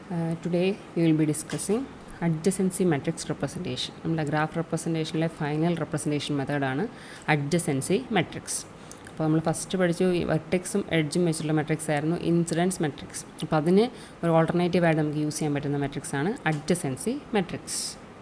Today we will be discussing adjacency matrix representation. നമ്മുടെ graph റെപ്രസെൻറ്റേഷനിലെ final representation മെത്തേഡാണ് adjacency matrix. അപ്പോൾ നമ്മൾ ഫസ്റ്റ് പഠിച്ചു വെർട്ടെക്സും എഡ്ജും വെച്ചിട്ടുള്ള മെട്രിക്സ് ആയിരുന്നു ഇൻസിഡൻസ് മെട്രിക്സ്. അപ്പോൾ അതിന് ഒരു ഓൾട്ടർനേറ്റീവായിട്ട് നമുക്ക് യൂസ് ചെയ്യാൻ പറ്റുന്ന മെട്രിക്സ് ആണ് അഡ്ജസൻസി മെട്രിക്സ്.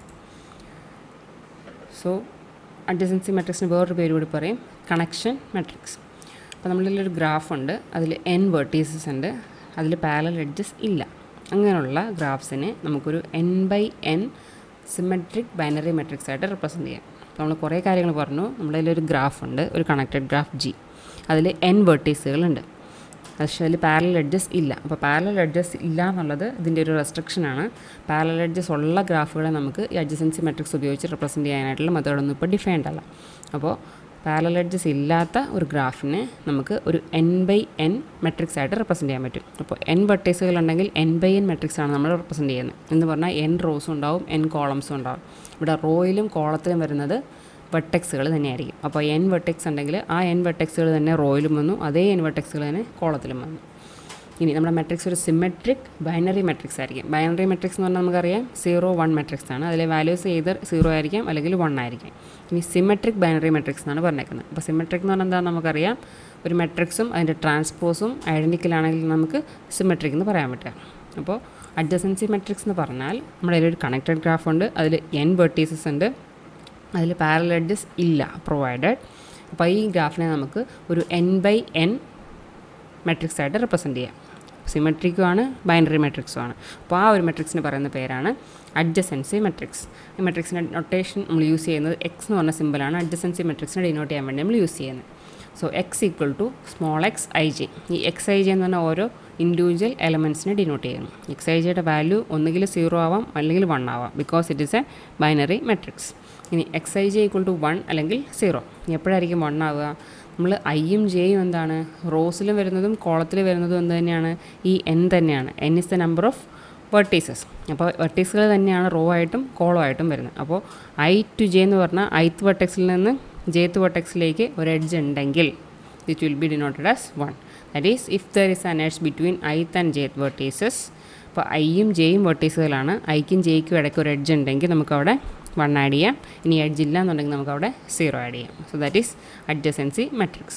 സോ അഡ്ജസൻസി മെട്രിക്സിന് വേറൊരു പേര് കൂടി പറയും കണക്ഷൻ മെട്രിക്സ്. അപ്പോൾ നമ്മളിലൊരു ഗ്രാഫ് ഉണ്ട്, അതിൽ n വെർട്ടീസസ് ഉണ്ട്, അതിൽ പാരലൽ എഡ്ജസ് ഇല്ല. അങ്ങനെയുള്ള ഗ്രാഫ്സിനെ നമുക്കൊരു n/n സിമെട്രിക് ബൈനറി മെട്രിക്സ് ആയിട്ട് റെപ്രസെൻറ്റ് ചെയ്യാം. അപ്പോൾ നമ്മൾ കുറേ കാര്യങ്ങൾ പറഞ്ഞു. നമ്മുടെ കയ്യിലൊരു ഗ്രാഫ് ഉണ്ട്, ഒരു കണക്റ്റഡ് ഗ്രാഫ് G, അതിൽ n വെർട്ടീസുകളുണ്ട്, പക്ഷേ അതിൽ പാരലൽ എഡ്ജസ് ഇല്ല. അപ്പോൾ പാരലൽ എഡ്ജസ് ഇല്ല എന്നുള്ളത് ഇതിൻ്റെ ഒരു റെസ്ട്രിക്ഷനാണ്. പാരലൽ എഡ്ജസ് ഉള്ള ഗ്രാഫുകളെ നമുക്ക് ഈ അഡ്ജസൻസി മെട്രിക്സ് ഉപയോഗിച്ച് റെപ്രസെൻറ്റ് ചെയ്യാനായിട്ടുള്ള മെത്തേഡൊന്നും ഇപ്പോൾ ഡിഫൈൻഡ് അല്ല. അപ്പോൾ പാരലൽ എഡ്ജസ് ഇല്ലാത്ത ഒരു ഗ്രാഫിനെ നമുക്ക് ഒരു n/n മെട്രിക്സ് ആയിട്ട് റെപ്രസെൻറ്റ് ചെയ്യാൻ പറ്റും. അപ്പോൾ n വെർട്ടീസുകൾ ഉണ്ടെങ്കിൽ n/n മെട്രിക്സ് ആണ് നമ്മൾ റെപ്രസെൻറ്റ് ചെയ്യുന്നത്. എന്ന് പറഞ്ഞാൽ n റോസും ഉണ്ടാവും, n കോളംസും ഉണ്ടാവും. ഇവിടെ റോയിലും കോളത്തിലും വരുന്നത് വെർട്ടെക്സുകൾ തന്നെയായിരിക്കും. അപ്പോൾ n വെർട്ടെക്സ് ഉണ്ടെങ്കിൽ ആ n വെർട്ടെക്സുകൾ തന്നെ റോയിലും വന്നു, അതേ n വെർട്ടെക്സുകൾ തന്നെ കോളത്തിലും വന്നു. ഇനി നമ്മുടെ മെട്രിക്സ് ഒരു സിമെട്രിക് ബൈനറി മെട്രിക്സ് ആയിരിക്കും. ബൈനറി മെട്രിക്സ് എന്ന് പറഞ്ഞാൽ നമുക്കറിയാം 0-1 മെട്രിക്സ് ആണ്. അതിലെ വാല്യൂസ് either 0 ആയിരിക്കാം അല്ലെങ്കിൽ 1 ആയിരിക്കും. ഇനി സിമെട്രിക് ബൈനറി മെട്രിക്സ് എന്നാണ് പറഞ്ഞേക്കുന്നത്. അപ്പോൾ സിമെട്രിക് എന്ന് പറഞ്ഞാൽ എന്താണെന്ന് നമുക്കറിയാം, ഒരു മെട്രിക്സും അതിൻ്റെ ട്രാൻസ്പോസും ഐഡൻറ്റിക്കലാണെങ്കിൽ നമുക്ക് സിമെട്രിക് എന്ന് പറയാൻ പറ്റുക. അപ്പോൾ അഡ്ജസൻസി മെട്രിക്സ് എന്ന് പറഞ്ഞാൽ നമ്മുടെ അതിലൊരു കണക്റ്റഡ് ഗ്രാഫ് ഉണ്ട്, അതിൽ n വെർട്ടീസസ് ഉണ്ട്, അതിൽ പാരലൽ എഡ്ജസ് ഇല്ല പ്രൊവൈഡഡ്. അപ്പോൾ ഈ ഗ്രാഫിനെ നമുക്ക് ഒരു n/n മെട്രിക്സ് ആയിട്ട് റെപ്രസെൻറ്റ് ചെയ്യാം. സിമെട്രിക്കുമാണ്, ബൈനറി മെട്രിക്സുമാണ്. അപ്പോൾ ആ ഒരു മെട്രിക്സിന് പറയുന്ന പേരാണ് അഡ്ജസൻസി മെട്രിക്സ്. ഈ മെട്രിക്സിൻ്റെ നൊട്ടേഷൻ നമ്മൾ യൂസ് ചെയ്യുന്നത് x എന്ന് പറഞ്ഞ സിമ്പിളാണ് അഡ്ജസൻസി മെട്രിക്സിനെ ഡിനോട്ട് ചെയ്യാൻ വേണ്ടി നമ്മൾ യൂസ് ചെയ്യുന്നത്. So x = small xij. ഈ xij എന്ന് പറഞ്ഞാൽ ഓരോ ഇൻഡിവിജ്വൽ എലമെൻറ്റ്സിനെ ഡിനോട്ട് ചെയ്യുന്നു. xijയുടെ വാല്യൂ ഒന്നുകിൽ 0 ആവാം അല്ലെങ്കിൽ 1 ആവാം, because it is a binary matrix. ഇനി xij = 1 അല്ലെങ്കിൽ 0. എപ്പോഴായിരിക്കും 1 ആവുക? നമ്മൾ ഐയും ജെയും എന്താണ്, റോസിലും വരുന്നതും കോളത്തിൽ വരുന്നതും എന്ത് തന്നെയാണ്, ഈ n തന്നെയാണ്. n is the number of vertices. അപ്പോൾ വെർട്ടീസുകൾ തന്നെയാണ് റോ ആയിട്ടും കോളം ആയിട്ടും വരുന്നത്. അപ്പോൾ i to j എന്ന് പറഞ്ഞാൽ ith വെർട്ടെക്സിൽ നിന്ന് jth വെർട്ടെക്സിലേക്ക് ഒരു എഡ്ജ് ഉണ്ടെങ്കിൽ it will be denoted as 1. That is, if there is an edge between ith and jth vertices. അപ്പോൾ ഐയും ജെയും വെർട്ടീസുകളാണ്. ഐക്കും ജെയ്ക്കും ഇടയ്ക്ക് ഒരു എഡ്ജ് ഉണ്ടെങ്കിൽ നമുക്കവിടെ 1 ആഡ് ചെയ്യാം. ഇനി എഡ്ജ് ഇല്ല എന്നുണ്ടെങ്കിൽ നമുക്കവിടെ 0 ആഡ് ചെയ്യാം. So that is adjacency matrix.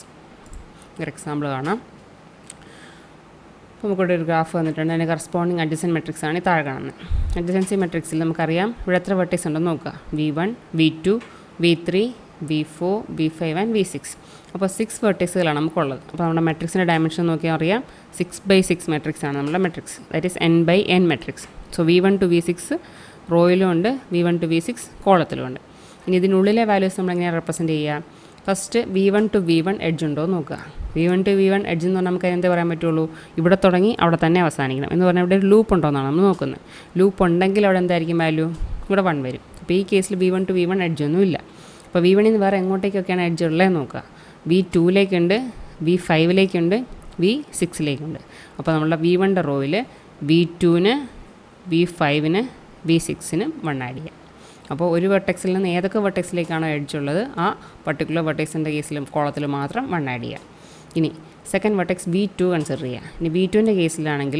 ഒരു എക്സാമ്പിൾ കാണാം. അപ്പോൾ നമുക്കിവിടെ ഒരു ഗ്രാഫ് വന്നിട്ടുണ്ട്, അതിൻ്റെ കറസ്പോണ്ടിങ് അഡ്ജസൻറ്റ് മെട്രിക്സ് ആണ് ഈ താഴെ കാണുന്നത്. അഡ്ജസൻസി മെട്രിക്സിൽ നമുക്കറിയാം ഇവിടെ എത്ര വെർട്ടീസ് ഉണ്ടെന്ന് നോക്കുക. v1, v2, v3, v4, v5 and v6. അപ്പോൾ 6 വെർട്ടീസുകളാണ് നമുക്കുള്ളത്. അപ്പോൾ നമ്മുടെ മെട്രിക്സിൻ്റെ ഡയമെൻഷൻ നോക്കിയാൽ അറിയാം 6/6 മെട്രിക്സ് ആണ് നമ്മുടെ matrix. That is n/n matrix. So v1 to v6 റോയിലും ഉണ്ട്, v1 to v6 കോളത്തിലും ഉണ്ട്. ഇനി ഇതിനുള്ളിലെ വാല്യൂസ് നമ്മളെങ്ങനെ റെപ്രസെൻറ്റ് ചെയ്യുക? First v1 to v1 edge ഉണ്ടോ എന്ന് നോക്കുക. v1 to v1 എഡ്ജ് എന്ന് പറഞ്ഞാൽ നമുക്ക് എന്താ പറയാൻ പറ്റുള്ളൂ, ഇവിടെ തുടങ്ങി അവിടെ തന്നെ അവസാനിക്കണം എന്ന് പറഞ്ഞാൽ ഇവിടെ ഒരു ലൂപ്പ് ഉണ്ടോ എന്നാണ് നമ്മൾ നോക്കുന്നത്. ലൂപ്പ് ഉണ്ടെങ്കിൽ അവിടെ എന്തായിരിക്കും വാല്യൂ, ഇവിടെ 1 വരും. അപ്പോൾ ഈ കേസിൽ v1 to v1 എഡ്ജ് ഒന്നും ഇല്ല. അപ്പോൾ v1 നിന്ന് വേറെ എങ്ങോട്ടേക്കൊക്കെയാണ് എഡ്ജ് ഉള്ളതെന്ന് നോക്കുക. v2ലേക്കുണ്ട്, v5ലേക്കുണ്ട്, v6ലേക്കുണ്ട്. അപ്പോൾ നമ്മളുടെ v1ൻ്റെ റോയിൽ v2ന്, v5ന്, v6ന് 1 ആഡ് ചെയ്യാം. അപ്പോൾ ഒരു വെർട്ടെക്സിൽ നിന്ന് ഏതൊക്കെ വെർട്ടെക്സിലേക്കാണോ എഡ്ജ് ഉള്ളത് ആ പർട്ടിക്കുലർ വെർട്ടെക്സിൻ്റെ കേസിലും കോളത്തിൽ മാത്രം 1 ആഡ് ചെയ്യാം. ഇനി സെക്കൻഡ് വെർട്ടെക്സ് v2 കൺസിഡർ ചെയ്യുക. ഇനി v2ൻ്റെ കേസിലാണെങ്കിൽ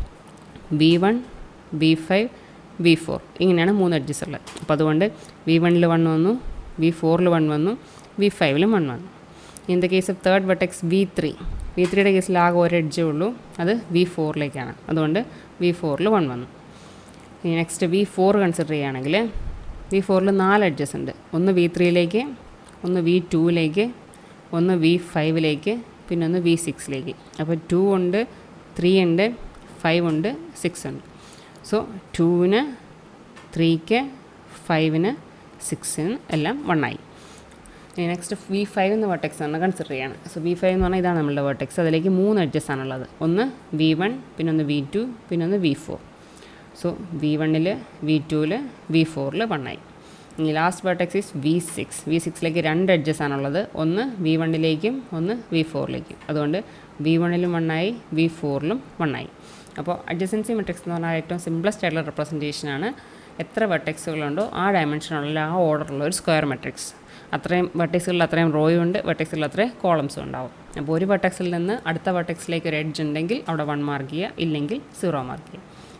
v1, v5, v4 ഇങ്ങനെയാണ് 3 എഡ്ജസ് ഉള്ളത്. അപ്പോൾ അതുകൊണ്ട് v1ൽ 1 വന്നു, v4ൽ 1 വന്നു, v5ലും 1 വന്നു. In the case of third vertex v3യുടെ കേസിൽ ആകെ ഒരു എഡ്ജേ ഉള്ളൂ, അത് v4ലേക്കാണ്. അതുകൊണ്ട് v4ൽ 1 വന്നു. ഇനി നെക്സ്റ്റ് v4 കൺസിഡർ ചെയ്യുകയാണെങ്കിൽ v4ൽ 4 എഡ്ജസ് ഉണ്ട്. ഒന്ന് v3ലേക്ക്, ഒന്ന് v2ലേക്ക്, ഒന്ന് v5ലേക്ക്, പിന്നെ ഒന്ന് v6ലേക്ക്. അപ്പോൾ 2 ഉണ്ട്, 3 ഉണ്ട്, 5 ഉണ്ട്, 6 ഉണ്ട്. സോ 2ന്, 3ക്ക്, 5ന്, 6ന് എല്ലാം 1 ആയി. ഇനി നെക്സ്റ്റ് v5 എന്ന വെർട്ടെക്സ് ആണ് കൺസിഡർ ചെയ്യാണ്. സോ v5 എന്ന് പറഞ്ഞാൽ ഇതാണ് നമ്മളുടെ വെർട്ടെക്സ്. അതിലേക്ക് 3 എഡ്ജസ് ആണുള്ളത്. ഒന്ന് v1, പിന്നെ ഒന്ന് v2, പിന്നെ ഒന്ന് v4. സോ v1ൽ, v2ൽ, v4ൽ 1 ആയി. ഇനി ലാസ്റ്റ് വെർട്ടെക്സ് ഈസ് v6ലേക്ക് 2 എഡ്ജസ് ആണുള്ളത്. ഒന്ന് v1ലേക്കും ഒന്ന് v4ലേക്കും. അതുകൊണ്ട് v1ലും 1 ആയി, v4ലും 1 ആയി. അപ്പോൾ അഡ്ജസൻസി മെട്രിക്സ് എന്ന് പറഞ്ഞാൽ ഏറ്റവും സിംപ്ലസ്റ്റ് ആയിട്ടുള്ള റെപ്രസെൻറ്റേഷനാണ്. എത്ര വെർട്ടെക്സുകളുണ്ടോ ആ ഡയമെൻഷനുള്ള ആ ഓർഡറുള്ള ഒരു സ്ക്വയർ മെട്രിക്സ്. അത്രയും വെർട്ടെക്സുകളിൽ അത്രയും റോയും ഉണ്ട്, വെർട്ടെക്സുകളിൽ അത്രയും കോളംസും ഉണ്ടാവും. അപ്പോൾ ഒരു വെർട്ടെക്സിൽ നിന്ന് അടുത്ത വെർട്ടെക്സിലേക്ക് ഒരു എഡ്ജ് ഉണ്ടെങ്കിൽ അവിടെ 1 മാർക്ക് ചെയ്യുക, ഇല്ലെങ്കിൽ 0 മാർക്ക് ചെയ്യുക.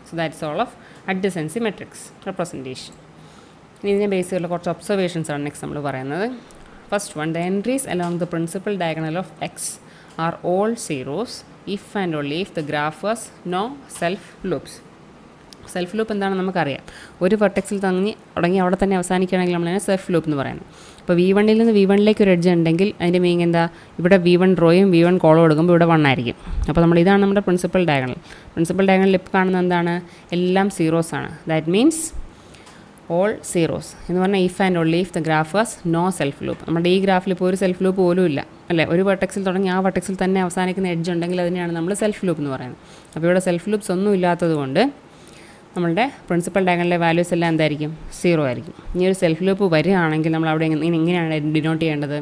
So that's all of adjacency matrix representation. ഇനി ഇതിനെ ബേസ് ചെയ്തുള്ള കുറച്ച് ഒബ്സർവേഷൻസ് ആണ് നെക്സ്റ്റ് നമ്മൾ പറയുന്നത്. First one, the entries along the principal diagonal of x are all zeros if and only if the graph was no self loops. Self loop എന്താണെന്ന് നമുക്കറിയാം. ഒരു വെർട്ടെക്സിൽ തുടങ്ങി അവിടെ തന്നെ അവസാനിക്കുകയാണെങ്കിൽ നമ്മളതിനെ സെൽഫ് ലൂപ്പ് എന്ന് പറയുന്നത്. അപ്പോൾ V1 നിന്ന് V1 ഒരു എഡ്ജ് ഉണ്ടെങ്കിൽ അതിൻ്റെ മീനിങ് എന്താ, ഇവിടെ V1 റോയും V1 കോളം എടുക്കുമ്പോൾ ഇവിടെ 1 ആയിരിക്കും. അപ്പോൾ ഇതാണ് നമ്മുടെ പ്രിൻസിപ്പൽ ഡയഗണൽ. പ്രിൻസിപ്പൽ ഡയഗണലിൽ ഇപ്പോൾ കാണുന്നത് എന്താണ്, എല്ലാം സീറോസ് ആണ്. ദാറ്റ് മീൻസ് ഓൾ സീറോസ് എന്ന് പറഞ്ഞാൽ if and only if the graph was no self loop. നമ്മുടെ ഈ ഗ്രാഫിൽ ഇപ്പോൾ ഒരു സെൽഫ് ലൂപ്പ് പോലും ഇല്ല അല്ലേ. ഒരു വെർട്ടെക്സിൽ തുടങ്ങി ആ വെർട്ടെക്സിൽ തന്നെ അവസാനിക്കുന്ന എഡ്ജ് ഉണ്ടെങ്കിൽ അതിനെയാണ് നമ്മൾ സെൽഫ് ലൂപ്പ് എന്ന് പറയുന്നത്. അപ്പോൾ ഇവിടെ സെൽഫ് ലൂപ്സ് ഒന്നും ഇല്ലാത്തത് കൊണ്ട് നമ്മളുടെ പ്രിൻസിപ്പൽ ഡയഗണലിലെ വാല്യൂസ് എല്ലാം എന്തായിരിക്കും, 0 ആയിരിക്കും. ഇനി ഒരു സെൽഫ് ലൂപ്പ് വരികയാണെങ്കിൽ നമ്മൾ അവിടെ ഇങ്ങനെയാണ് ഡിനോട്ട് ചെയ്യേണ്ടത്.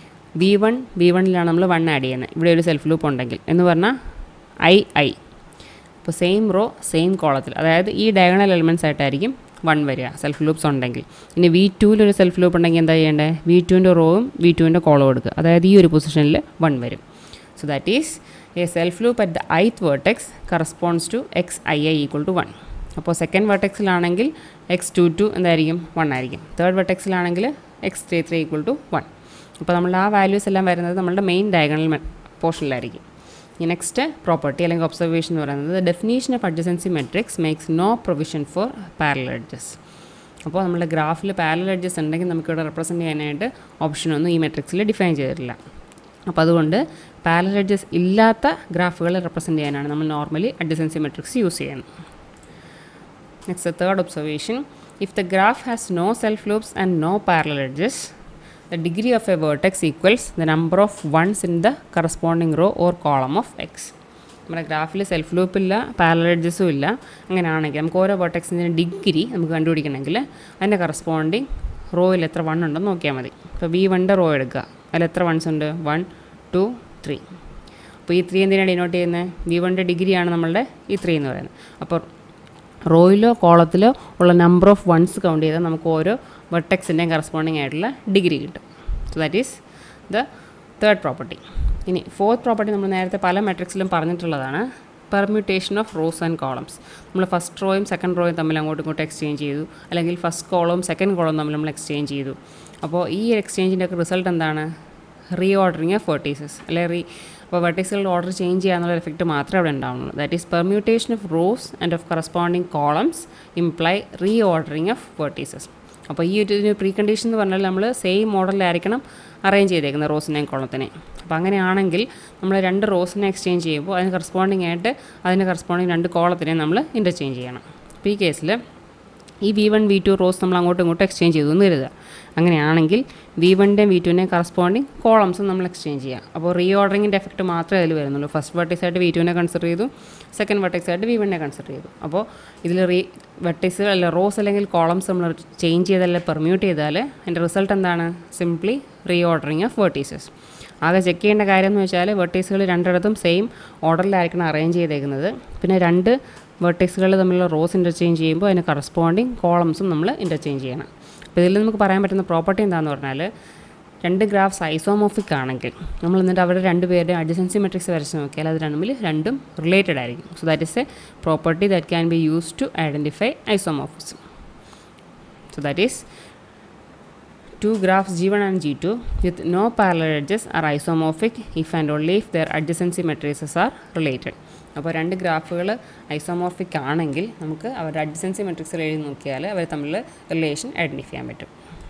V1 നമ്മൾ 1 ആഡ് ചെയ്യുന്നത്. ഇവിടെ ഒരു സെൽഫ് ലൂപ്പ് ഉണ്ടെങ്കിൽ എന്ന് പറഞ്ഞാൽ I. അപ്പോൾ സെയിം റോ സെയിം കോളത്തിൽ, അതായത് ഈ ഡയഗണൽ എലിമെൻറ്റ്സ് ആയിട്ടായിരിക്കും 1 വരിക സെൽഫ് ലൂപ്സ് ഉണ്ടെങ്കിൽ. ഇനി V2 ഒരു സെൽഫ് ലൂപ്പ് ഉണ്ടെങ്കിൽ എന്താ ചെയ്യേണ്ടത്, V2 റോവും V2 കോളവും എടുക്കുക. അതായത് ഈ ഒരു പൊസിഷനിൽ 1 വരും. So that is a self loop at the ith vertex corresponds to xii equal to 1. അപ്പോൾ സെക്കൻഡ് വെർട്ടെക്സിലാണെങ്കിൽ x22 എന്തായിരിക്കും, 1 ആയിരിക്കും. തേർഡ് വെർട്ടെക്സിലാണെങ്കിൽ x33 ഈക്വൽ ടു 1. അപ്പോൾ നമ്മളുടെ ആ വാല്യൂസ് എല്ലാം വരുന്നത് നമ്മളുടെ മെയിൻ ഡയഗണൽ പോർഷനിലായിരിക്കും. ഈ നെക്സ്റ്റ് പ്രോപ്പർട്ടി അല്ലെങ്കിൽ ഒബ്സർവേഷൻ എന്ന് പറയുന്നത് definition of adjacency matrix makes no provision for parallel edges. അപ്പോൾ നമ്മുടെ ഗ്രാഫിൽ പാരലൽ എഡ്ജസ് ഉണ്ടെങ്കിൽ നമുക്കിവിടെ റെപ്രസെൻറ്റ് ചെയ്യാനായിട്ട് ഓപ്ഷനൊന്നും ഈ മെട്രിക്സിൽ ഡിഫൈൻ ചെയ്തിട്ടില്ല. അപ്പോൾ അതുകൊണ്ട് പാരലൽ എഡ്ജസ് ഇല്ലാത്ത ഗ്രാഫുകൾ റെപ്രസെൻറ്റ് ചെയ്യാനാണ് നമ്മൾ നോർമലി അഡ്ജസൻസി മെട്രിക്സ് യൂസ് ചെയ്യുന്നത്. Next, the third observation, if the graph has no self loops and no parallel edges, the degree of a vertex equals the number of ones in the corresponding row or column of x. നമ്മുടെ ഗ്രാഫിൽ self loop ഇല്ല, parallel എഡ്ജസും ഇല്ല. അങ്ങനെയാണെങ്കിൽ നമുക്ക് ഓരോ വെർട്ടെക്സിൻ്റെ degree നമുക്ക് കണ്ടുപിടിക്കണമെങ്കിൽ അതിൻ്റെ കറസ്പോണ്ടിങ് റോയിൽ എത്ര 1 ഉണ്ടെന്ന് നോക്കിയാൽ മതി. ഇപ്പോൾ V1 റോ എടുക്കുക, അതിൽ എത്ര വൺസ് ഉണ്ട്, 1 2 3. അപ്പോൾ ഈ 3 എന്തിനാണ് ഡിനോട്ട് ചെയ്യുന്നത്, V1 ഡിഗ്രിയാണ് നമ്മളുടെ ഈ 3 എന്ന് പറയുന്നത്. അപ്പോൾ റോയിലോ കോളത്തിലോ ഉള്ള നമ്പർ ഓഫ് വൺസ് കൗണ്ട് ചെയ്താൽ നമുക്ക് ഓരോ വെർട്ടെക്സിൻ്റെയും കറസ്പോണ്ടിങ് ആയിട്ടുള്ള ഡിഗ്രി കിട്ടും. So that is the third property. ഇനി ഫോർത്ത് പ്രോപ്പർട്ടി നമ്മൾ നേരത്തെ പല മെട്രിക്സിലും പറഞ്ഞിട്ടുള്ളതാണ്, permutation of rows and columns. നമ്മൾ ഫസ്റ്റ് റോയും സെക്കൻഡ് റോയും തമ്മിൽ അങ്ങോട്ടും ഇങ്ങോട്ടും എക്സ്ചേഞ്ച് ചെയ്തു, അല്ലെങ്കിൽ ഫസ്റ്റ് കോളവും സെക്കൻഡ് കോളവും തമ്മിൽ നമ്മൾ എക്സ്ചേഞ്ച് ചെയ്തു. അപ്പോൾ ഈ എക്സ്ചേഞ്ചിൻ്റെ ഒക്കെ റിസൾട്ട് എന്താണ്, റീ ഓർഡറിങ് ഓഫ് വെർട്ടീസസ്, അല്ലെങ്കിൽ അപ്പോൾ വെർട്ടീസുകളുടെ ഓർഡർ ചേഞ്ച് ചെയ്യാനുള്ള എഫക്റ്റ് മാത്രമേ അവിടെ ഉണ്ടാവുള്ളൂ. That is permutation of rows and of corresponding columns imply reordering of vertices. അപ്പോൾ ഈ ഒരു പ്രീ കണ്ടീഷൻ എന്ന് പറഞ്ഞാൽ നമ്മൾ സെയിം മോഡലിലായിരിക്കണം അറേഞ്ച് ചെയ്തേക്കുന്നത് റോസിനെയും കോളത്തിനെയും. അപ്പോൾ അങ്ങനെയാണെങ്കിൽ നമ്മൾ 2 റോസിനെ എക്സ്ചേഞ്ച് ചെയ്യുമ്പോൾ അതിന് കറസ്പോണ്ടിങ് ആയിട്ട് അതിന് കറസ്പോണ്ടിങ് 2 കോളത്തിനെയും നമ്മൾ ഇൻ്റർചേഞ്ച് ചെയ്യണം. അപ്പോൾ ഈ കേസിൽ ഈ V1 V2 റോസ് നമ്മൾ അങ്ങോട്ടും ഇങ്ങോട്ടും എക്സ്ചേഞ്ച് ചെയ്തു എന്ന് കരുതുക. അങ്ങനെയാണെങ്കിൽ V1 V2 കറസ്പോണ്ടിങ് കോളംസും നമ്മൾ എക്സ്ചേഞ്ച് ചെയ്യുക. അപ്പോൾ റീ ഓർഡറിങ്ങിൻ്റെ എഫക്റ്റ് മാത്രമേ അതിൽ വരുന്നുള്ളൂ. ഫസ്റ്റ് വെർട്ടെക്സ് ആയിട്ട് V2 കൺസിഡർ ചെയ്തു, സെക്കൻഡ് വെർട്ടെക്സ് ആയിട്ട് V1 കൺസിഡർ ചെയ്തു. അപ്പോൾ ഇതിൽ വെർട്ടെക്സ് അല്ല റോസ് അല്ലെങ്കിൽ കോളംസ് നമ്മൾ ചേഞ്ച് ചെയ്തല്ല പെർമ്യൂട്ട് ചെയ്താൽ അതിൻ്റെ റിസൾട്ട് എന്താണ്, simply reordering of vertices. ആകെ ചെക്ക് ചെയ്യേണ്ട കാര്യം എന്ന് വെച്ചാൽ വെർട്ടീസുകൾ രണ്ടിടത്തും സെയിം ഓർഡറിലായിരിക്കണം അറേഞ്ച് ചെയ്തേക്കുന്നത്. പിന്നെ 2 വെർട്ടീസുകൾ തമ്മിലുള്ള റോസ് ഇൻ്റർചേഞ്ച് ചെയ്യുമ്പോൾ അതിന് കറസ്പോണ്ടിങ് കോളംസും നമ്മൾ ഇൻ്റർചേഞ്ച് ചെയ്യണം. അപ്പോൾ ഇതിൽ നമുക്ക് പറയാൻ പറ്റുന്ന പ്രോപ്പർട്ടി എന്താണെന്ന് പറഞ്ഞാൽ 2 ഗ്രാഫ്സ് ഐസോമോർഫിക് ആണെങ്കിൽ നമ്മൾ എന്നിട്ട് അവരുടെ 2 പേരുടെ അഡ്ജസൻസി മെട്രിക്സ് വരച്ച് നോക്കിയാൽ അത് രണ്ടും റിലേറ്റഡ് ആയിരിക്കും. So that is a property that can be used to identify isomorphism. So that is 2 graphs G1 and G2 with no parallel edges are isomorphic if and only if their adjacency matrices are related. അപ്പോൾ 2 ഗ്രാഫുകൾ isomorphic ആണെങ്കിൽ നമുക്ക് അവരുടെ adjacency മെട്രിക്സിൽ എഴുതി നോക്കിയാൽ അവർ തമ്മിൽ relation identify ചെയ്യാൻ പറ്റും.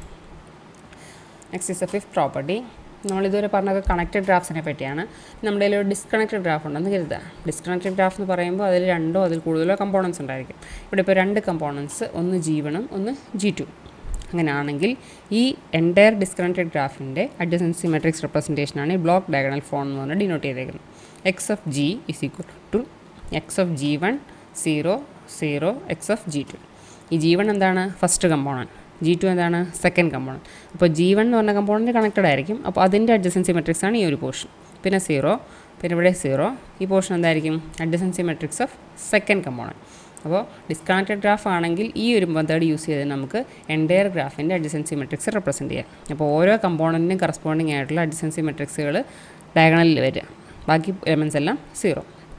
Next is a fifth property. നമ്മളിതുവരെ പറഞ്ഞത് കണക്റ്റഡ് ഗ്രാഫ്സിനെ പറ്റിയാണ്. നമ്മുടെ കയ്യിൽ ഒരു ഡിസ്കണക്റ്റഡ് ഗ്രാഫ് ഉണ്ടെന്ന് കരുതുക. ഡിസ്കണക്റ്റഡ് ഗ്രാഫ് എന്ന് പറയുമ്പോൾ അതിൽ 2 അതിൽ കൂടുതലോ കമ്പോണൻസ് ഉണ്ടായിരിക്കും. ഇവിടെ ഇപ്പോൾ 2 കമ്പോണൻസ്, ഒന്ന് G1 ഒന്ന് G2. അങ്ങനെയാണെങ്കിൽ ഈ എൻറ്റയർ ഡിസ്കണക്റ്റഡ് ഗ്രാഫിൻ്റെ അഡ്ജസൻസി മെട്രിക്സ് റെപ്രസെൻറ്റേഷനാണ് ഈ ബ്ലോക്ക് ഡയഗണൽ ഫോം എന്ന് പറഞ്ഞാൽ ഡിനോട്ട് ചെയ്തേക്കുന്നത്. x of g is equal to x of g1 0 0 x of g2. ഈ g1 എന്താണ്, ഫസ്റ്റ് കമ്പോണൻറ്റ്, G2 എന്താണ്, സെക്കൻഡ് കമ്പോണൻറ്റ്. അപ്പോൾ G1 എന്ന് പറഞ്ഞ കമ്പോണൻറ്റ് കണക്റ്റഡ് ആയിരിക്കും. അപ്പോൾ അതിൻ്റെ അഡ്ജസൻസി മെട്രിക്സ് ആണ് ഈ ഒരു പോർഷൻ. പിന്നെ 0, പിന്നെ ഇവിടെ 0. ഈ പോർഷൻ എന്തായിരിക്കും, adjacency matrix of second component. അപ്പോൾ ഡിസ്കണക്റ്റഡ് ഗ്രാഫ് ആണെങ്കിൽ ഈ ഒരു മെത്തേഡ് യൂസ് ചെയ്ത് നമുക്ക് എൻറ്റയർ ഗ്രാഫിൻ്റെ അഡ്ജസൻസി മെട്രിക്സ് റെപ്രസെൻറ്റ് ചെയ്യാം. അപ്പോൾ ഓരോ കമ്പോണൻറ്റിനും കറസ്പോണ്ടിങ് ആയിട്ടുള്ള അഡ്ജസൻസി മെട്രിക്സുകൾ ഡയഗണലിൽ വരിക, ബാക്കി എലമെൻറ്റ്സ് എല്ലാം 0.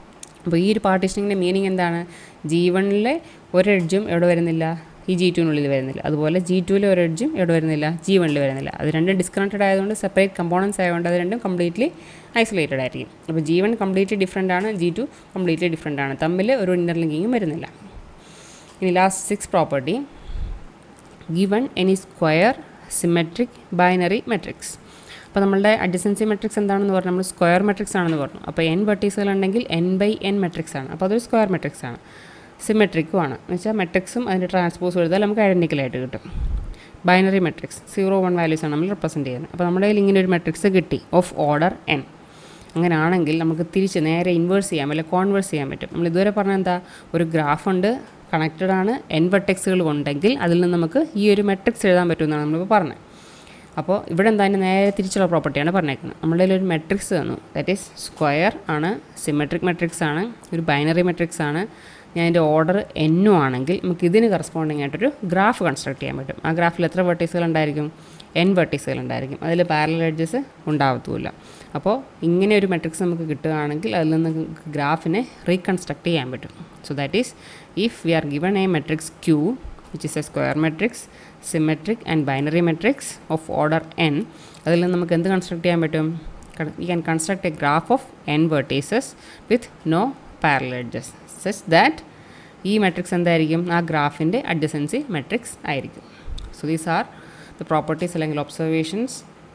അപ്പോൾ ഈ ഒരു പാർട്ടീഷനിങ്ങിൻ്റെ മീനിങ് എന്താണ്? G1-ലെ ഒരു എഡ്ജും എവിടെ വരുന്നില്ല, ഈ G2-നുള്ളിൽ വരുന്നില്ല. അതുപോലെ G2-ലെ ഒരു എഡ്ജും എവിടെ വരുന്നില്ല, G1-ൽ വരുന്നില്ല. അത് രണ്ടും ഡിസ്കണക്റ്റഡ് ആയതുകൊണ്ട് സെപ്പറേറ്റ് കമ്പോണൻസ് ആയതുകൊണ്ട് അത് രണ്ടും കംപ്ലീറ്റ്ലി ഐസൊലേറ്റഡ് ആയിരിക്കും. അപ്പോൾ G1 കംപ്ലീറ്റ്ലി ഡിഫറെൻ്റ് ആണ്, G2 കംപ്ലീറ്റ്ലി ഡിഫറെൻ്റ് ആണ്. തമ്മിൽ ഒരു ഇൻ്റർലിങ്കിങ്ങും വരുന്നില്ല. ഇനി last 6 property, given any square symmetric binary matrix. അപ്പോൾ നമ്മളുടെ അഡ്ജസൻസി മെട്രിക്സ് എന്താണെന്ന് പറഞ്ഞാൽ നമ്മൾ സ്ക്വയർ മെട്രിക്സ് ആണെന്ന് പറഞ്ഞു. അപ്പോൾ n വെർട്ടീസുകളുണ്ടെങ്കിൽ n/n മെട്രിക്സ് ആണ്. അപ്പോൾ അതൊരു സ്ക്വയർ മെട്രിക്സ് ആണ്, സിമെട്രിക്കും ആണ്. എന്ന് വെച്ചാൽ മെട്രിക്സും അതിൻ്റെ ട്രാൻസ്പോസ് എഴുതാൽ നമുക്ക് ഐഡൻറ്റിക്കലായിട്ട് കിട്ടും. ബൈനറി മെട്രിക്സ് 0, 1 വാല്യൂസാണ് നമ്മൾ റെപ്രസെൻറ്റ് ചെയ്യുന്നത്. അപ്പോൾ നമ്മുടെ കയ്യിൽ ഇങ്ങനെ ഒരു മെട്രിക്സ് കിട്ടി ഓഫ് ഓർഡർ n. അങ്ങനെയാണെങ്കിൽ നമുക്ക് തിരിച്ച് നേരെ ഇൻവേഴ്സ് ചെയ്യാം അല്ലെങ്കിൽ കോൺവേഴ്സ് ചെയ്യാൻ പറ്റും. നമ്മൾ ഇതുവരെ പറഞ്ഞ എന്താ, ഒരു ഗ്രാഫുണ്ട്, കണക്റ്റഡ് ആണ്, n വെർട്ടെക്സുകൾ ഉണ്ടെങ്കിൽ അതിൽ നിന്ന് നമുക്ക് ഈ ഒരു മെട്രിക്സ് എഴുതാൻ പറ്റുമെന്നാണ് നമ്മളിപ്പോൾ പറഞ്ഞത്. അപ്പോൾ ഇവിടെ എന്താ, അതിൻ്റെ നേരെ തിരിച്ചുള്ള പ്രോപ്പർട്ടിയാണ് പറഞ്ഞേക്കുന്നത്. നമ്മളുടെ ഒരു മെട്രിക്സ് തന്നു, ദാറ്റ് ഈസ് സ്ക്വയർ ആണ്, സിമെട്രിക് മെട്രിക്സ് ആണ്, ഒരു ബൈനറി മെട്രിക്സ് ആണ്, ഞാൻ അതിൻ്റെ ഓർഡർ എന്നും ആണെങ്കിൽ നമുക്ക് ഇതിന് കറസ്പോണ്ടിങ് ആയിട്ടൊരു ഗ്രാഫ് കൺസ്ട്രക്ട് ചെയ്യാൻ പറ്റും. ആ ഗ്രാഫിൽ എത്ര വെർട്ടീസുകൾ ഉണ്ടായിരിക്കും? n വെർട്ടീസുകൾ ഉണ്ടായിരിക്കും. അതിൽ പാരലൽ എഡ്ജസ് ഉണ്ടാവത്തുമില്ല. അപ്പോൾ ഇങ്ങനെ ഒരു മെട്രിക്സ് നമുക്ക് കിട്ടുകയാണെങ്കിൽ അതിൽ നിന്ന് ഗ്രാഫിനെ റീകൺസ്ട്രക്ട് ചെയ്യാൻ പറ്റും. So that is if we are given a matrix Q which is a square matrix, symmetric and binary matrix of order n, അതിൽ നിന്ന് നമുക്ക് എന്ത് കൺസ്ട്രക്ട് ചെയ്യാൻ പറ്റും? We can construct a graph of n vertices with no parallel edges such that ഈ matrix എന്തായിരിക്കും? ആ ഗ്രാഫിൻ്റെ അഡ്ജസൻസി മെട്രിക്സ് ആയിരിക്കും. So these are the properties അല്ലെങ്കിൽ observations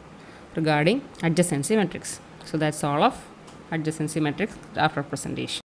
regarding adjacency matrix. So that's all of adjacency matrix graph representation.